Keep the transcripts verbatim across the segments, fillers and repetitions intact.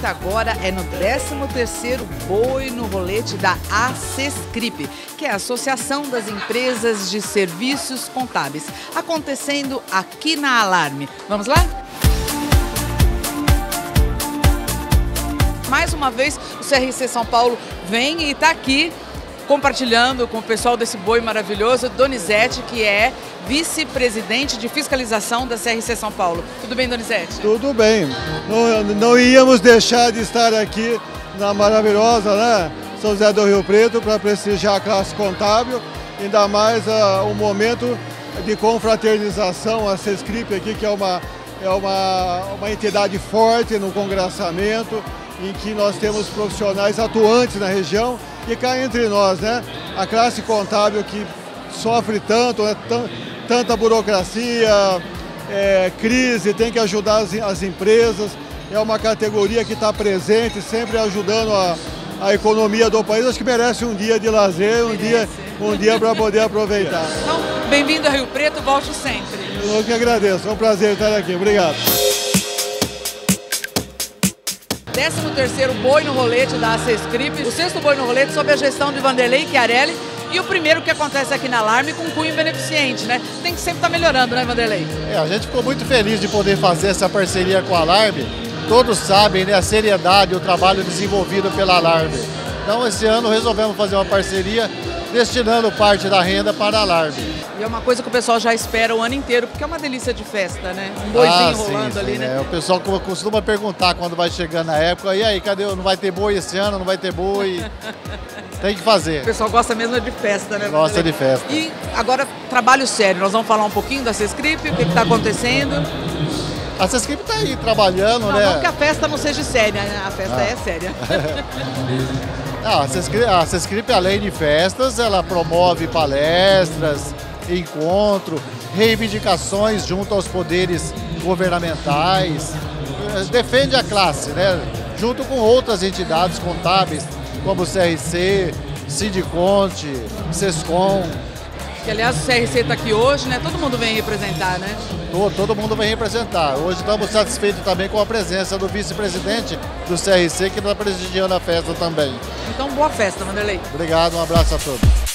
visita agora é no décimo terceiro Boi no Rolete da ACESCRIP, que é a Associação das Empresas de Serviços Contábeis, acontecendo aqui na Alarme. Vamos lá? Mais uma vez, o C R C São Paulo vem e está aqui compartilhando com o pessoal desse boi maravilhoso, Donizete, que é vice-presidente de fiscalização da C R C São Paulo. Tudo bem, Donizete? Tudo bem. Não, não íamos deixar de estar aqui na maravilhosa, né, São José do Rio Preto para prestigiar a classe contábil, ainda mais uh, um momento de confraternização, a ACESCRIP aqui, que é uma, é uma, uma entidade forte no congraçamento, em que nós temos profissionais atuantes na região e cá entre nós, né, a classe contábil que sofre tanto, né, tanta burocracia, é, crise, tem que ajudar as, as empresas, é uma categoria que está presente, sempre ajudando a, a economia do país. Acho que merece um dia de lazer, um dia, um dia para poder aproveitar. Então, bem-vindo a Rio Preto, volte sempre. Eu que agradeço, é um prazer estar aqui, obrigado. décimo terceiro Boi no Rolete da ACESCRIP, o sexto Boi no Rolete sob a gestão de Vanderlei Chiarelli e o primeiro que acontece aqui na Alarme com cunho beneficente, né? Tem que sempre estar melhorando, né, Vanderlei? É, a gente ficou muito feliz de poder fazer essa parceria com a Alarme. Todos sabem, né, a seriedade e o trabalho desenvolvido pela Alarme. Então, esse ano resolvemos fazer uma parceria destinando parte da renda para a Alarme. E é uma coisa que o pessoal já espera o ano inteiro, porque é uma delícia de festa, né? Um boizinho ah, rolando sim, ali, sim, né? É. O pessoal costuma perguntar quando vai chegando a época, e aí, cadê? Não vai ter boi esse ano? Não vai ter boi? Tem que fazer. O pessoal gosta mesmo de festa, né? Gosta de festa. E agora, trabalho sério. Nós vamos falar um pouquinho da ACESCRIP, o que está acontecendo. A ACESCRIP está aí trabalhando, não, né? Não que a festa não seja séria, né? A festa ah. é séria. Não, a ACESCRIP, a ACESCRIP, além de festas, ela promove palestras, encontro, reivindicações junto aos poderes governamentais, defende a classe, né? Junto com outras entidades contábeis, como o C R C, Sindiconte, Sescom. Que, aliás, o C R C está aqui hoje, né? Todo mundo vem representar, né? Todo, todo mundo vem representar. Hoje estamos satisfeitos também com a presença do vice-presidente do C R C, que está prestigiando a festa também. Então, boa festa, Vanderlei. Obrigado, um abraço a todos.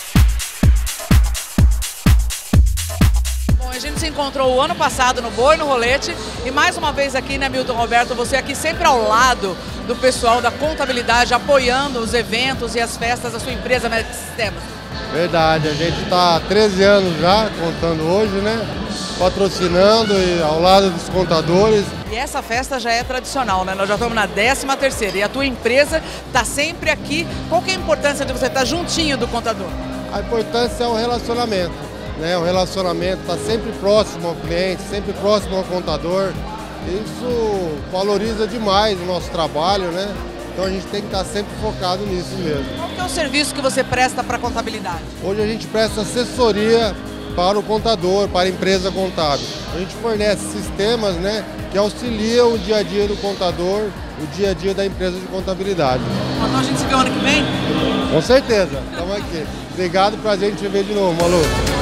Bom, a gente se encontrou o ano passado no Boi no Rolete e mais uma vez aqui, né, Milton Roberto, você aqui sempre ao lado do pessoal da contabilidade, apoiando os eventos e as festas da sua empresa, Médica Sistemas. Verdade, a gente está há treze anos já, contando hoje, né? Patrocinando e ao lado dos contadores. E essa festa já é tradicional, né? Nós já estamos na décima terceira e a tua empresa está sempre aqui. Qual que é a importância de você estar juntinho do contador? A importância é o relacionamento, né? O relacionamento está sempre próximo ao cliente, sempre próximo ao contador. Isso valoriza demais o nosso trabalho, né? Então a gente tem que estar sempre focado nisso mesmo. Qual que é o serviço que você presta para a contabilidade? Hoje a gente presta assessoria para o contador, para a empresa contábil. A gente fornece sistemas, né, que auxiliam o dia a dia do contador, o dia a dia da empresa de contabilidade. Então a gente se vê ano que vem? Com certeza, estamos aqui. Obrigado, prazer em te ver de novo, Malu.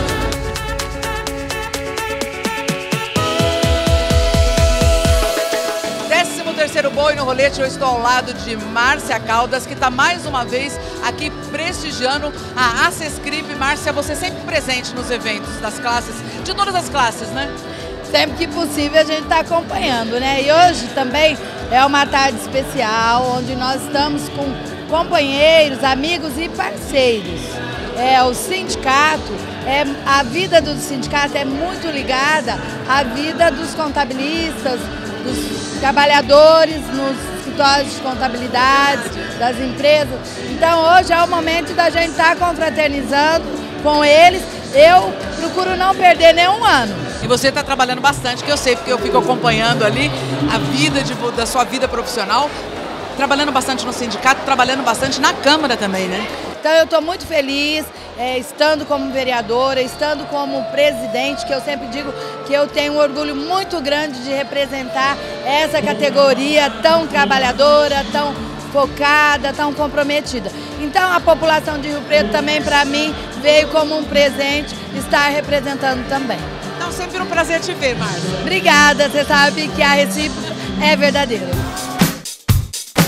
Terceiro Boi no Rolete, eu estou ao lado de Márcia Caldas, que está mais uma vez aqui prestigiando a ACESCRIP. Márcia, você sempre presente nos eventos das classes, de todas as classes, né? Sempre que possível a gente está acompanhando, né? E hoje também é uma tarde especial, onde nós estamos com companheiros, amigos e parceiros. É, o sindicato, é, a vida do sindicato é muito ligada à vida dos contabilistas, dos trabalhadores nos escritórios de contabilidade, das empresas. Então hoje é o momento da gente estar confraternizando com eles. Eu procuro não perder nenhum ano. E você está trabalhando bastante, que eu sei, porque eu fico acompanhando ali a vida de, da sua vida profissional, trabalhando bastante no sindicato, trabalhando bastante na Câmara também, né? Então eu estou muito feliz, é, estando como vereadora, estando como presidente, que eu sempre digo que eu tenho um orgulho muito grande de representar essa categoria tão trabalhadora, tão focada, tão comprometida. Então a população de Rio Preto também, para mim, veio como um presente estar representando também. Então sempre um prazer te ver, Márcia. Obrigada, você sabe que a recíproca é verdadeira.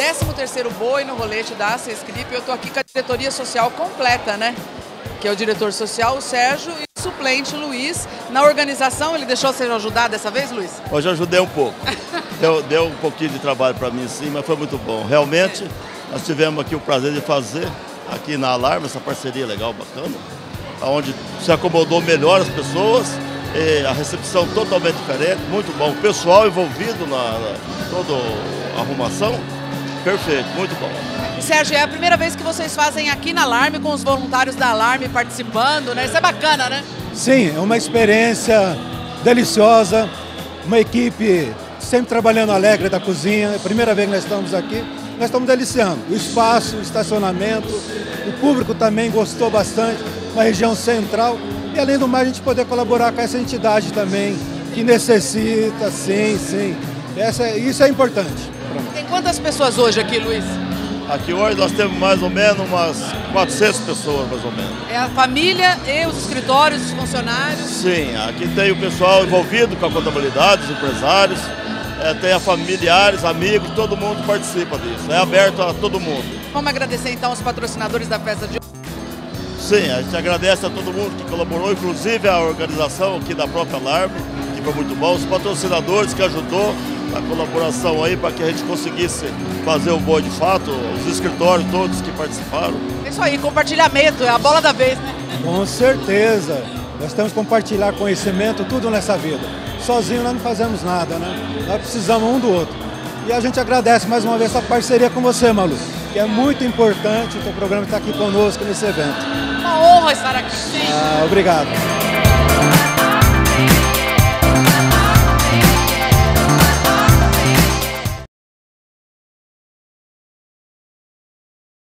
décimo terceiro boi no rolete da ACESCRIP. Eu estou aqui com a diretoria social completa, né? Que é o diretor social, o Sérgio, e o suplente, Luiz. Na organização, ele deixou você ajudar dessa vez, Luiz? Hoje eu ajudei um pouco. Deu, deu um pouquinho de trabalho para mim, sim, mas foi muito bom. Realmente, nós tivemos aqui o prazer de fazer, aqui na Alarme, essa parceria legal, bacana, onde se acomodou melhor as pessoas, e a recepção totalmente diferente, muito bom. O pessoal envolvido na, na toda a arrumação, perfeito, muito bom. E Sérgio, é a primeira vez que vocês fazem aqui na Alarme, com os voluntários da Alarme participando, né? Isso é bacana, né? Sim, é uma experiência deliciosa, uma equipe sempre trabalhando alegre da cozinha. É a primeira vez que nós estamos aqui, nós estamos deliciando. O espaço, o estacionamento, o público também gostou bastante, uma região central. E além do mais, a gente poder colaborar com essa entidade também, que necessita, sim, sim. Essa, isso é importante. Tem quantas pessoas hoje aqui, Luiz? Aqui hoje nós temos mais ou menos umas quatrocentas pessoas, mais ou menos. É a família e os escritórios, os funcionários? Sim, aqui tem o pessoal envolvido com a contabilidade, os empresários, é, tem a familiares, amigos, todo mundo participa disso. É aberto a todo mundo. Vamos agradecer então aos patrocinadores da festa de hoje. Sim, a gente agradece a todo mundo que colaborou, inclusive a organização aqui da própria Alarme, que foi muito bom, os patrocinadores que ajudou a colaboração aí para que a gente conseguisse fazer o boi de fato, os escritórios todos que participaram. É isso aí, compartilhamento, é a bola da vez, né? Com certeza, nós temos que compartilhar conhecimento, tudo nessa vida. Sozinho nós não fazemos nada, né? Nós precisamos um do outro. E a gente agradece mais uma vez essa parceria com você, Malu, que é muito importante o teu programa estar aqui conosco nesse evento. Uma honra estar aqui. Sim. Ah, obrigado.